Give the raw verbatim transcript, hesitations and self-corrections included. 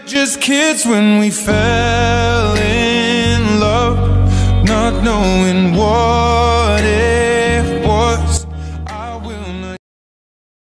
Just kids when we fell in love, not knowing what